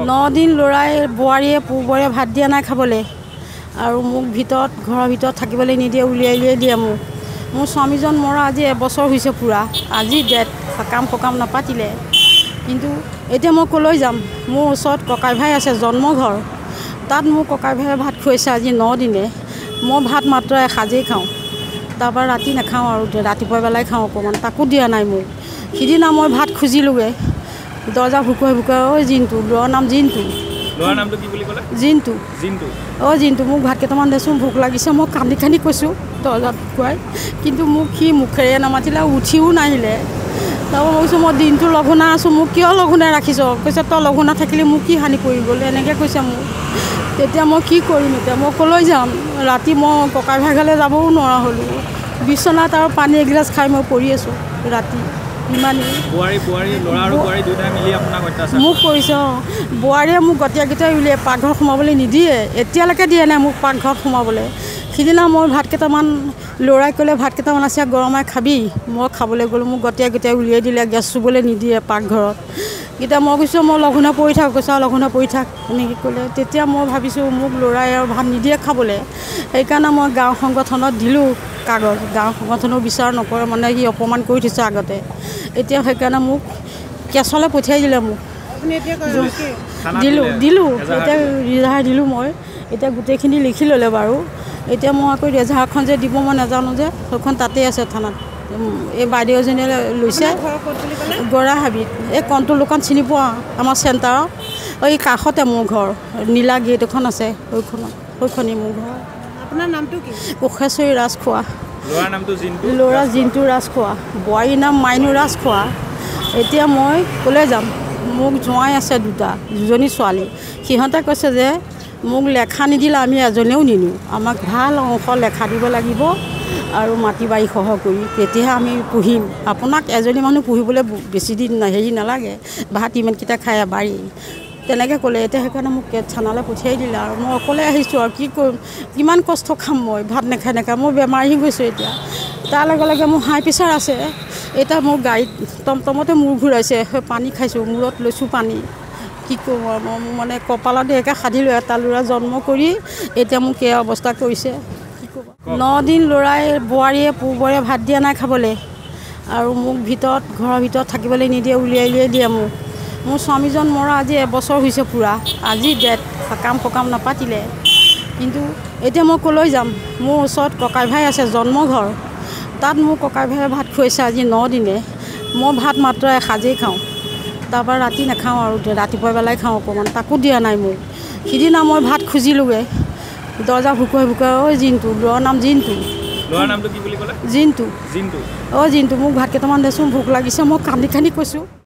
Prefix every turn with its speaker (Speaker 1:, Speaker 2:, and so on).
Speaker 1: 9 দিন লৰাই বোৱাৰীয়ে পূবৰে ভাত দিয়া নাই খাবলৈ আৰু মোক ঘৰৰ ভিতৰত থাকিবলৈ নিদিয়ে, উলিয়াই দিয়ে মোক। মোৰ স্বামীজন মৰা আজি এবছৰ হৈছে পুৰা। আজি ডেট সকাম নাপাতিলে, কিন্তু এতিয়া মই ক'লৈ যাম? মোৰ ওচৰত ককাই ভাই আছে, জন্মঘৰ। তাত মোৰ ককাই ভাইয়ে ভাত খুৱাইছে আজি 9 দিনে। মই ভাত মাত্ৰ এসাঁজেই খাওঁ, তাৰপৰা ৰাতি নাখাওঁ আৰু ৰাতিপুৱা বেলাই খাওঁ অকণমান, তাকো দিয়া নাই মোক। সিদিনা মই ভাত খুজিলোগৈ, দৰ্জা ভুকুৱাই ঐ জিন্তু, ল'ৰাৰ নাম জিন্তু।
Speaker 2: ল'ৰাৰ নামটো কি বুলি ক'লে?
Speaker 1: জিন্তু।
Speaker 2: জিন্তু।
Speaker 1: জিন্তু, মোক ভাত কেইটামান দেচোন, ভোক লাগিছে। মই কান্দি কৈছোঁ দৰ্জাত ভুকুৱাই, কিন্তু মোক সি মুখেৰে নামাতিলে, উঠিও নাহিলে। তাৰপৰা মই কৈছোঁ মই দিনটো লঘোণা আছোঁ, মোক কিয় লঘোণাই ৰাখিছ? কৈছে তই লঘোণা থাকিলে মোক কি হানি কৰি গ'ল, এনেকৈ কৈছে মোক। তেতিয়া মই কি কৰিম? এতিয়া মই ক'লৈ যাম? ৰাতি মই ককাই ভাই ঘৰলৈ যাবও নোৱাৰা হ'লোঁ। বিচনাত আৰু পানী এগিলাচ খাই মই পৰি আছোঁ ৰাতি। ইমানেই
Speaker 2: ল'ৰা আৰু বোৱাৰী দুয়োটাই মিলি আপোনাক অত্যাচাৰ
Speaker 1: মোক কৰিছে। বোৱাৰীয়ে মোক গতিয়াই উলিয়াই পাকঘৰত সোমাবলৈ নিদিয়ে, এতিয়ালৈকে দিয়ে নাই মোক পাকঘৰত সোমাবলৈ। সিদিনা মই ভাত কেইটামান, ল'ৰাই ক'লে ভাত কেইটামান আছে গৰমাই খাবি, মই খাবলৈ গ'লোঁ, মোক গতিয়াই উলিয়াই দিলে, গেছ চুবলৈ নিদিয়ে পাকঘৰত। এতিয়া মই কৈছোঁ মই লঘোণা পৰি থাক, কৈছোঁ লঘোণা পৰি থাক এনেকৈ ক'লে। তেতিয়া মই ভাবিছোঁ মোক ল'ৰাই আৰু ভাত নিদিয়ে খাবলৈ, সেইকাৰণে মই গাঁও সংগঠনত দিলোঁ কাগজ। গাঁও সংগঠনেও বিচাৰ নকৰে, মানে সি অপমান কৰি থৈছে আগতে। এতিয়া সেইকাৰণে মোক কেছলৈ পঠিয়াই দিলে। মোক দিলোঁ এতিয়া ৰিজাহাৰ দিলোঁ মই। এতিয়া গোটেইখিনি লিখি ল'লে বাৰু। এতিয়া মই আকৌ ৰেজাহাৰখন যে দিব মই নাজানো যে, সেইখন তাতেই আছে থানাত। এই বাইদেউ এজনীয়ে লৈছে, গৰাহাবিত। এই কণ্ট্ৰল দোকান চিনি পোৱা? আমাৰ চেণ্টাৰৰ এই কাষতে মোৰ ঘৰ, নীলা গেট এখন আছে, সেইখনেই মোৰ ঘৰ।
Speaker 3: আপোনাৰ নামটো কি?
Speaker 1: কোষেশ্বৰী ৰাজখোৱা।
Speaker 2: ল'ৰাৰ নামটো জিন্তু।
Speaker 1: ল'ৰা জিন্তু ৰাজখোৱা, বোৱাৰীৰ নাম মাইনু ৰাজখোৱা। এতিয়া মই ক'লৈ যাম? মোক জোঁৱাই আছে দুজনী ছোৱালী। সিহঁতে কৈছে যে মোক লেখা নিদিলে আমি এজনেও নিনিওঁ, আমাক ভাল অংশ লেখা দিব লাগিব আৰু মাটি বাৰী সহ কৰি, তেতিয়াহে আমি পুহিম। আপোনাক এজনী মানুহ পুহিবলৈ বেছি দিন নালাগে, ভাত ইমানকেইটা খাই বাৰী তেনেকৈ ক'লে। এতিয়া সেইকাৰণে মোক থানালৈ পঠিয়াই দিলে আৰু মই অকলে আহিছোঁ আৰু কি কৰিম? কিমান কষ্ট খাম মই ভাত নাখাই মই বেমাৰী গৈছোঁ এতিয়া। তাৰ লগে লগে মোৰ হাই প্ৰেছাৰ আছে। এতিয়া মোৰ গাড়ীত টমটমতে মূৰ ঘূৰাইছে, সেই পানী খাইছোঁ, মূৰত লৈছোঁ পানী। কি কৰোঁ আৰু মই মানে কপালত একে সাধিলোঁ, এটা ল'ৰা জন্ম কৰি এতিয়া মোক এই অৱস্থা কৰিছে। কি ক'ব? 9 দিন লৰাই বোৱাৰীয়ে পূবৰে ভাত দিয়া নাই খাবলৈ আৰু মোক ঘৰৰ ভিতৰত থাকিবলৈ নিদিয়ে, উলিয়াই দিয়ে মোক। মোৰ স্বামীজন মৰা আজি এবছৰ হৈছে পুৰা। আজি ডেট সকাম নাপাতিলে, কিন্তু এতিয়া মই ক'লৈ যাম? মোৰ ওচৰত ককাই ভাই আছে, জন্মঘৰ। তাত মোৰ ককাই ভাইয়ে ভাত খুৱাইছে আজি 9 দিনে। মই ভাত মাত্ৰ এসাঁজেই খাওঁ, তাৰপৰা ৰাতি নাখাওঁ আৰু ৰাতিপুৱা বেলাই খাওঁ অকণমান, তাকো দিয়া নাই মোক। সিদিনা মই ভাত খুজিলোগৈ, দৰ্জা ভুকুৱাই ঐ জিন্তু, ল'ৰাৰ নাম জিন্তু।
Speaker 2: ল'ৰাৰ নামটো কি বুলি ক'লে?
Speaker 1: জিন্তু।
Speaker 2: জিন্তু।
Speaker 1: জিন্তু, মোক ভাত কেইটামান দেচোন, ভোক লাগিছে। মই কান্দি কৈছোঁ।